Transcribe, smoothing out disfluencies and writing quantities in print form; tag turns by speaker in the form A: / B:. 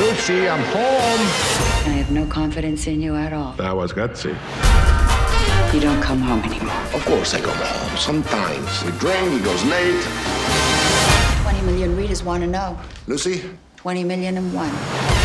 A: Lucy, I'm home.
B: I have no confidence in you at all.
A: That was gutsy.
B: You don't come home anymore.
C: Of course I come home. Sometimes. We drink, he goes late.
B: 20 million readers want to know.
C: Lucy?
B: 20 million and one.